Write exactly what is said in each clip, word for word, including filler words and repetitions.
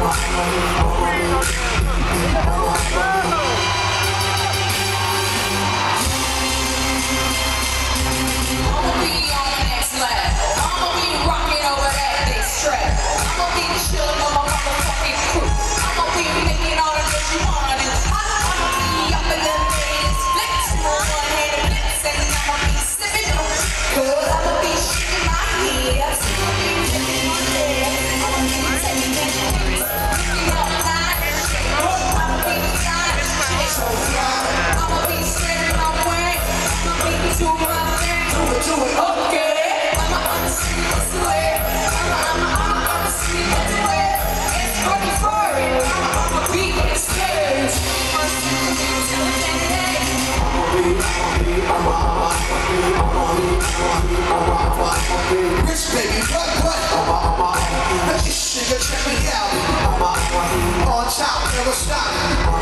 Rich baby, what, what? Let you sugar, check me out. On top, never stop.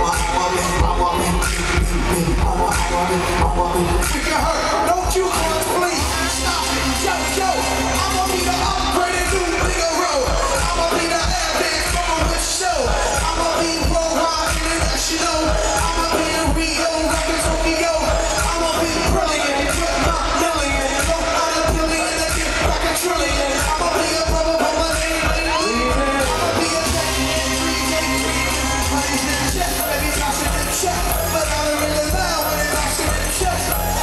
We can hurt, don't you come, please. Stop it, yo, yo. I'ma be the upgraded new bigger road. I'ma be the airbag from a rich show. I'ma be worldwide international. I'ma be in Rio, rockin' Tokyo. I'ma be brilliant with my million. Go out a billion and get back a trillion. I'ma be a brother, but my name ain't leaving. I'ma be a day in three days. Money's in the chest, baby, toss it in the chest. But I don't really loud when it knocks it in the chest.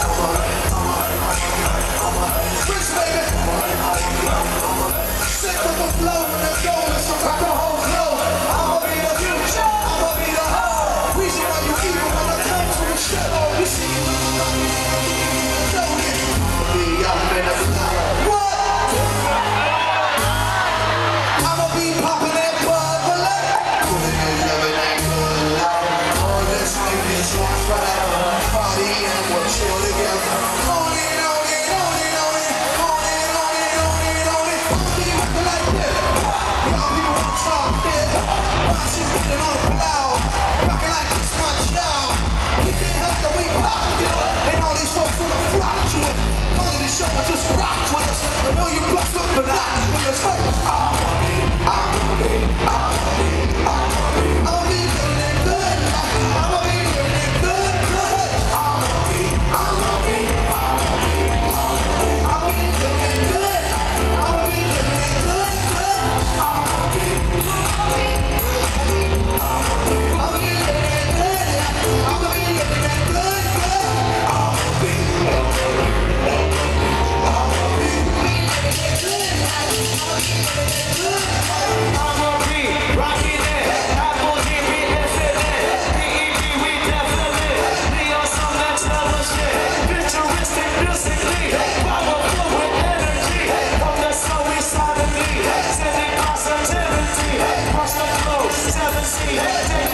Rich baby. Sick of the flow and the goal, so rock the whole globe. I'ma be the future, I'ma be the hoe. Reason why you evil when I come to the show. You see you in the rock, don't get be up in the flow. What? I'ma be popping that bud, but like living and living that good life. All this life is one forever. Party and we're chill together. On it, on it, on it, on it, on it, on it, on it, on it. I'ma be rocking like this. Y'all people wanna talk this. Watch you putting on the cloud. Rocking like this, my job. You can't help that we pop it. And all these folks wanna flock to it. Only this show will just rock with us. I know you bust up, but not with us. I'ma be, I'ma be, I'ma be, I'ma be, I'ma be doing it good. I'ma be doing it good, good. I'ma be, I'ma be, I'ma be, I'ma be doing it good. I'ma be doing it good, good. I'ma be, I'ma be, I'ma be, I'ma be doing it good. I'ma be doing it good, good. I'ma be, I'ma be rocking it, Apple T V, S N S, P E P, we definitely be on some next level shit. Futuristic musically, powerful with energy. From the soul inside of me, sending positivity. Watch the flow, seven C, take